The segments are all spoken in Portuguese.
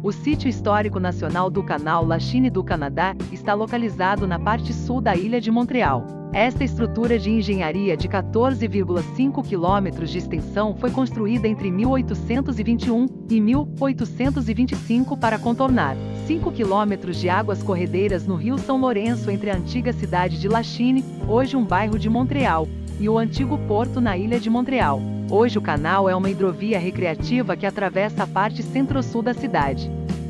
O Sítio Histórico Nacional do Canal Lachine do Canadá está localizado na parte sul da ilha de Montreal. Esta estrutura de engenharia de 14,5 km de extensão foi construída entre 1821 e 1825 para contornar 5 km de águas corredeiras no Rio São Lourenço entre a antiga cidade de Lachine, hoje um bairro de Montreal, e o antigo porto na ilha de Montreal. Hoje o canal é uma hidrovia recreativa que atravessa a parte centro-sul da cidade.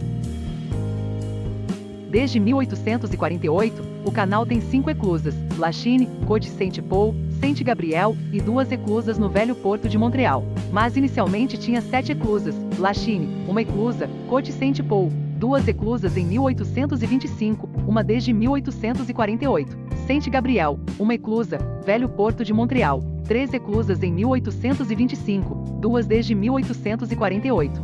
Desde 1848, o canal tem 5 eclusas: Lachine, Côte-Saint-Paul, Saint-Gabriel e 2 eclusas no velho porto de Montreal. Mas inicialmente tinha 7 eclusas: Lachine, uma eclusa, Côte-Saint-Paul, 2 eclusas em 1825, uma desde 1848, Saint-Gabriel, uma eclusa, velho porto de Montreal, 3 eclusas em 1825, 2 desde 1848.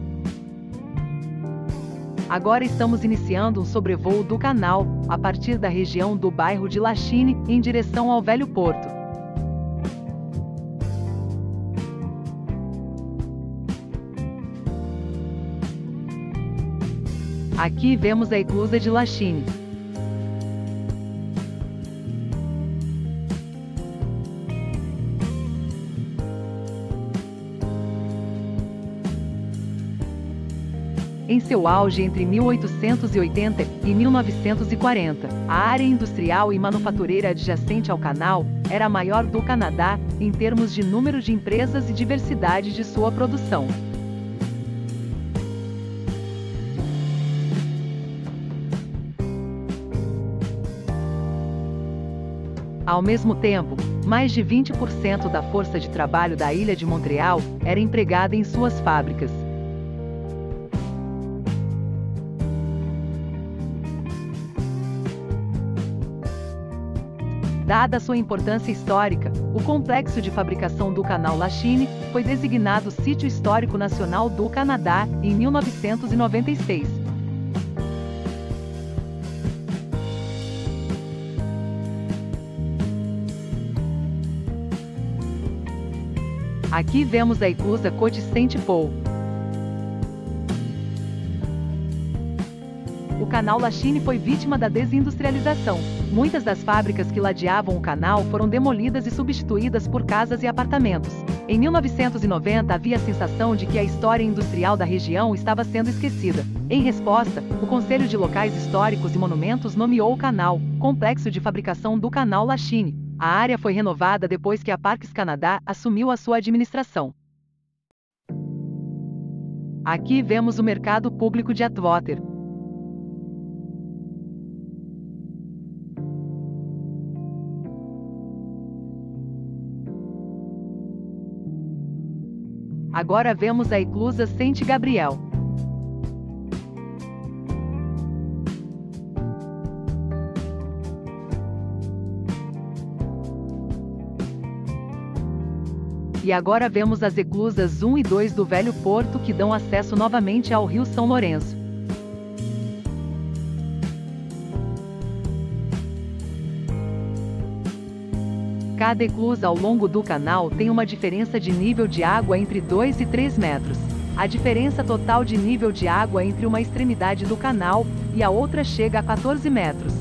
Agora estamos iniciando um sobrevoo do canal, a partir da região do bairro de Lachine, em direção ao velho porto. Aqui vemos a eclusa de Lachine. Em seu auge entre 1880 e 1940, a área industrial e manufatureira adjacente ao canal era a maior do Canadá, em termos de número de empresas e diversidade de sua produção. Ao mesmo tempo, mais de 20% da força de trabalho da ilha de Montreal era empregada em suas fábricas. Dada sua importância histórica, o complexo de fabricação do Canal Lachine foi designado Sítio Histórico Nacional do Canadá em 1996. Aqui vemos a eclusa Côte-Saint-Paul. O Canal Lachine foi vítima da desindustrialização. Muitas das fábricas que ladeavam o canal foram demolidas e substituídas por casas e apartamentos. Em 1990 havia a sensação de que a história industrial da região estava sendo esquecida. Em resposta, o Conselho de Locais Históricos e Monumentos nomeou o canal Complexo de Fabricação do Canal Lachine. A área foi renovada depois que a Parques Canadá assumiu a sua administração. Aqui vemos o mercado público de Atwater. Agora vemos a eclusa Saint-Gabriel. E agora vemos as eclusas 1 e 2 do velho porto que dão acesso novamente ao Rio São Lourenço. Cada eclusa ao longo do canal tem uma diferença de nível de água entre 2 e 3 metros. A diferença total de nível de água entre uma extremidade do canal e a outra chega a 14 metros.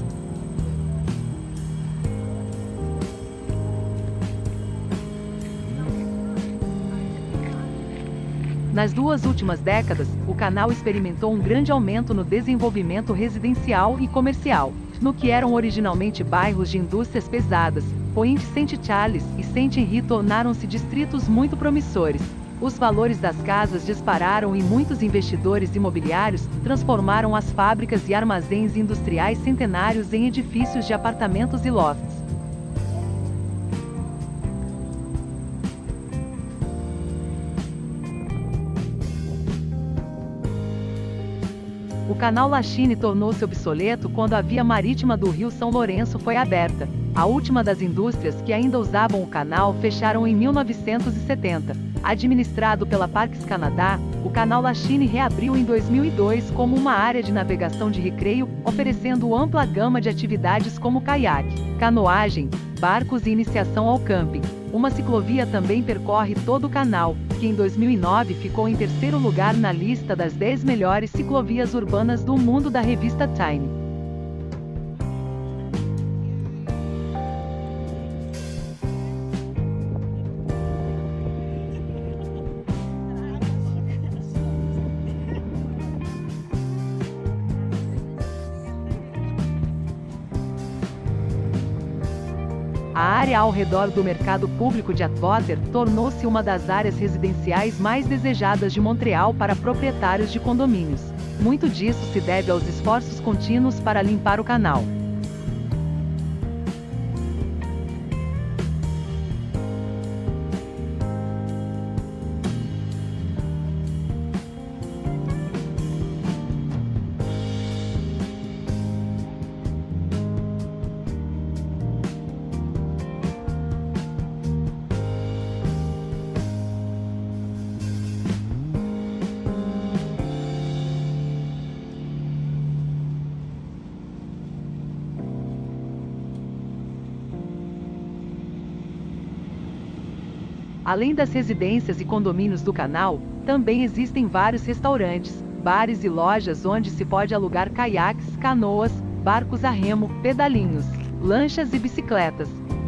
Nas 2 últimas décadas, o canal experimentou um grande aumento no desenvolvimento residencial e comercial. No que eram originalmente bairros de indústrias pesadas, Pointe-Saint-Charles e Saint-Henri tornaram-se distritos muito promissores. Os valores das casas dispararam e muitos investidores imobiliários transformaram as fábricas e armazéns industriais centenários em edifícios de apartamentos e lofts. O Canal Lachine tornou-se obsoleto quando a via marítima do Rio São Lourenço foi aberta. A última das indústrias que ainda usavam o canal fecharam em 1970. Administrado pela Parques Canadá, o Canal Lachine reabriu em 2002 como uma área de navegação de recreio, oferecendo ampla gama de atividades como caiaque, canoagem, barcos e iniciação ao camping. Uma ciclovia também percorre todo o canal, que em 2009 ficou em terceiro lugar na lista das 10 melhores ciclovias urbanas do mundo da revista Time. A área ao redor do mercado público de Atwater tornou-se uma das áreas residenciais mais desejadas de Montreal para proprietários de condomínios. Muito disso se deve aos esforços contínuos para limpar o canal. Além das residências e condomínios do canal, também existem vários restaurantes, bares e lojas onde se pode alugar caiaques, canoas, barcos a remo, pedalinhos, lanchas e bicicletas.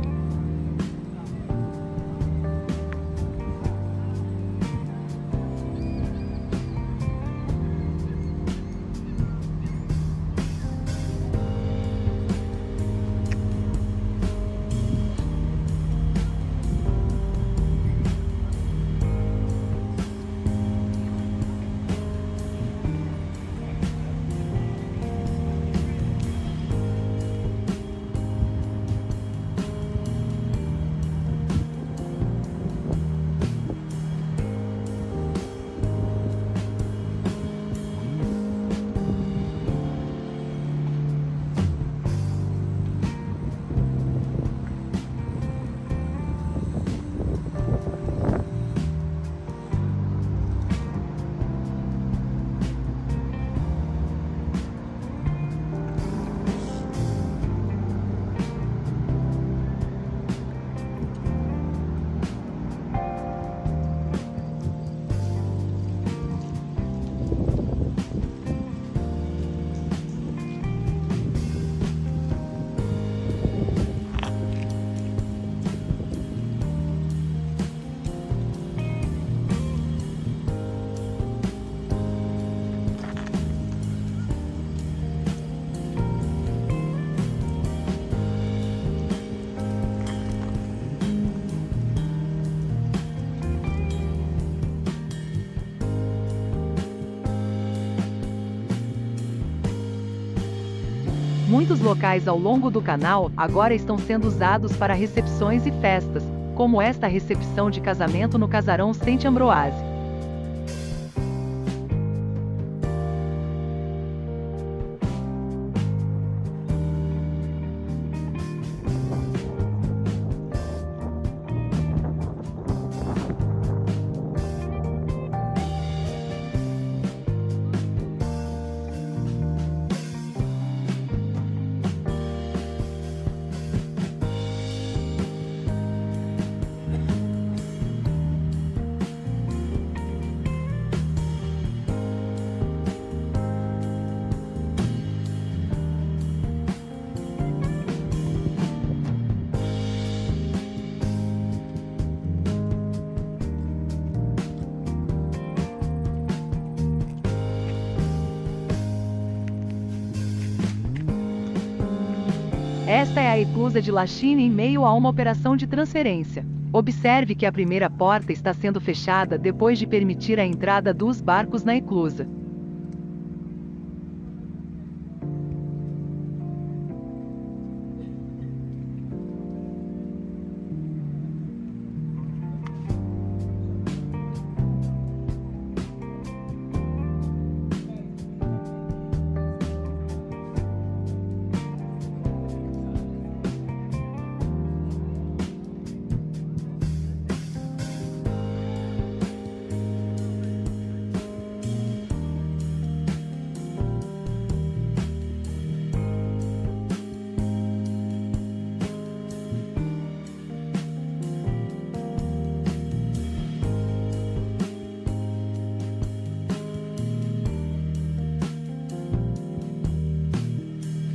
Muitos locais ao longo do canal agora estão sendo usados para recepções e festas, como esta recepção de casamento no Casarão Saint-Ambroise. Esta é a eclusa de Lachine em meio a uma operação de transferência. Observe que a primeira porta está sendo fechada depois de permitir a entrada dos barcos na eclusa.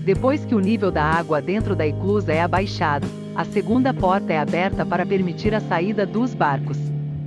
Depois que o nível da água dentro da eclusa é abaixado, a segunda porta é aberta para permitir a saída dos barcos.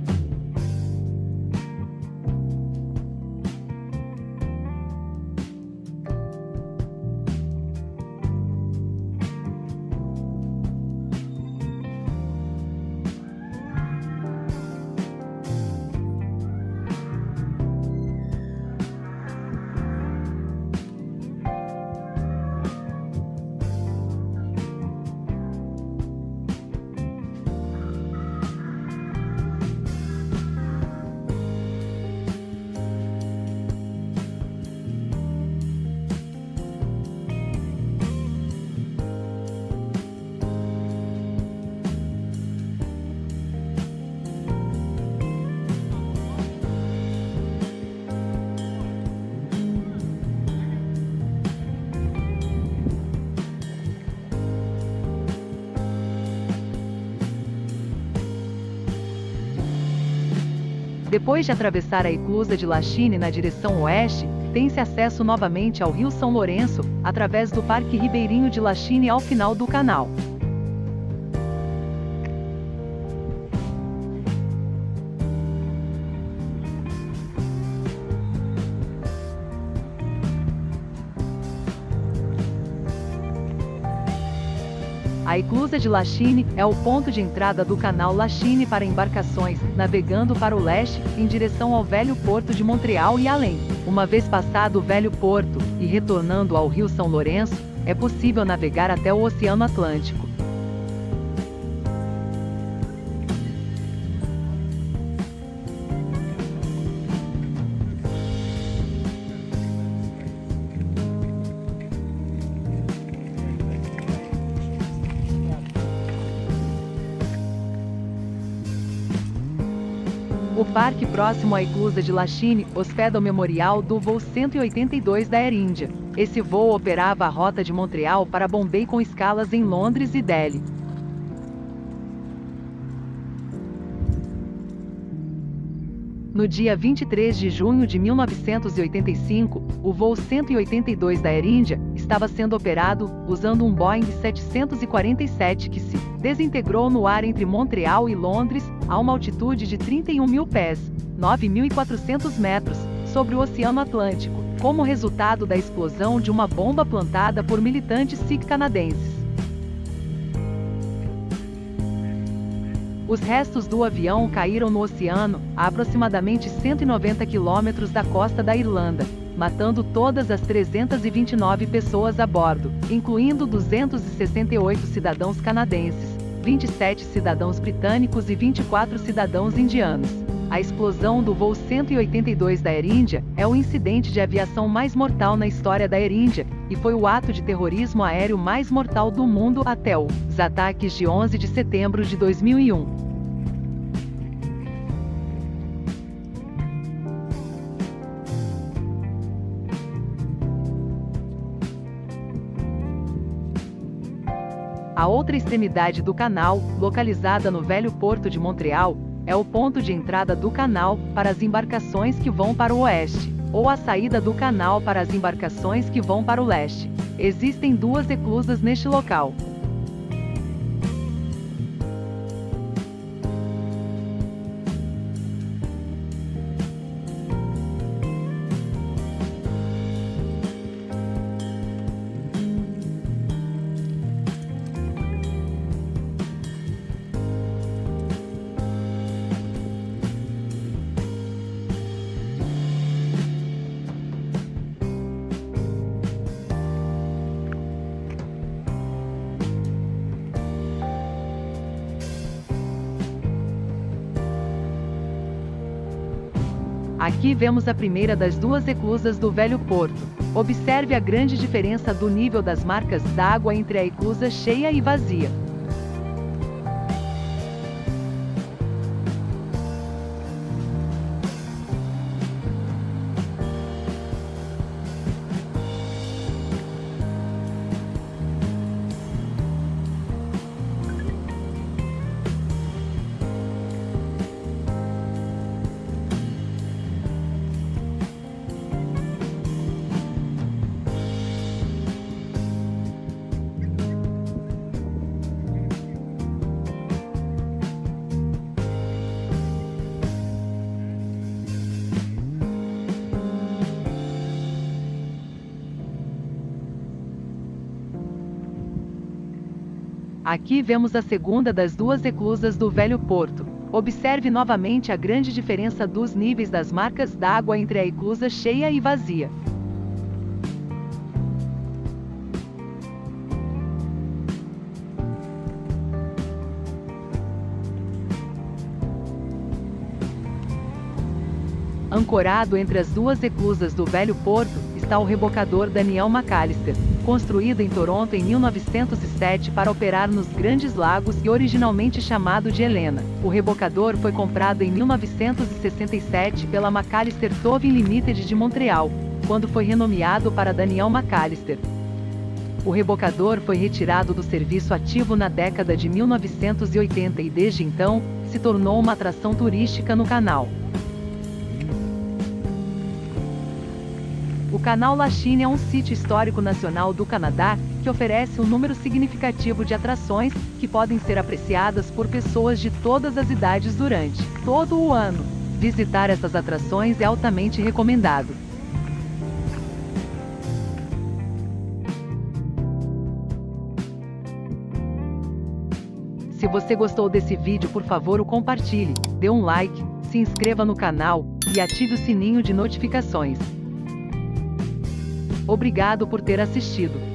Depois de atravessar a eclusa de Lachine na direção oeste, tem-se acesso novamente ao Rio São Lourenço, através do Parque Ribeirinho de Lachine ao final do canal. A eclusa de Lachine é o ponto de entrada do canal Lachine para embarcações, navegando para o leste, em direção ao velho porto de Montreal e além. Uma vez passado o velho porto, e retornando ao Rio São Lourenço, é possível navegar até o Oceano Atlântico. O parque próximo à eclusa de Lachine hospeda o memorial do voo 182 da Air India. Esse voo operava a rota de Montreal para Bombay com escalas em Londres e Delhi. No dia 23 de junho de 1985, o voo 182 da Air India estava sendo operado usando um Boeing 747 que se desintegrou no ar entre Montreal e Londres, a uma altitude de 31 mil pés, 9.400 metros, sobre o Oceano Atlântico, como resultado da explosão de uma bomba plantada por militantes Sikh canadenses. Os restos do avião caíram no oceano, a aproximadamente 190 quilômetros da costa da Irlanda, matando todas as 329 pessoas a bordo, incluindo 268 cidadãos canadenses, 27 cidadãos britânicos e 24 cidadãos indianos. A explosão do voo 182 da Air India é o incidente de aviação mais mortal na história da Air India, e foi o ato de terrorismo aéreo mais mortal do mundo até os ataques de 11 de setembro de 2001. A outra extremidade do canal, localizada no velho porto de Montreal, é o ponto de entrada do canal para as embarcações que vão para o oeste, ou a saída do canal para as embarcações que vão para o leste. Existem duas eclusas neste local. Aqui vemos a primeira das duas eclusas do velho porto. Observe a grande diferença do nível das marcas d'água entre a eclusa cheia e vazia. Aqui vemos a segunda das duas eclusas do Velho Porto. Observe novamente a grande diferença dos níveis das marcas d'água entre a eclusa cheia e vazia. Ancorado entre as duas eclusas do Velho Porto, está o rebocador Daniel McAllister, construído em Toronto em 1907 para operar nos Grandes Lagos e originalmente chamado de Helena. O rebocador foi comprado em 1967 pela McAllister Towing Limited de Montreal, quando foi renomeado para Daniel McAllister. O rebocador foi retirado do serviço ativo na década de 1980 e desde então, se tornou uma atração turística no canal. O Canal Lachine é um sítio histórico nacional do Canadá que oferece um número significativo de atrações que podem ser apreciadas por pessoas de todas as idades durante todo o ano. Visitar essas atrações é altamente recomendado. Se você gostou desse vídeo, por favor, o compartilhe, dê um like, se inscreva no canal e ative o sininho de notificações. Obrigado por ter assistido.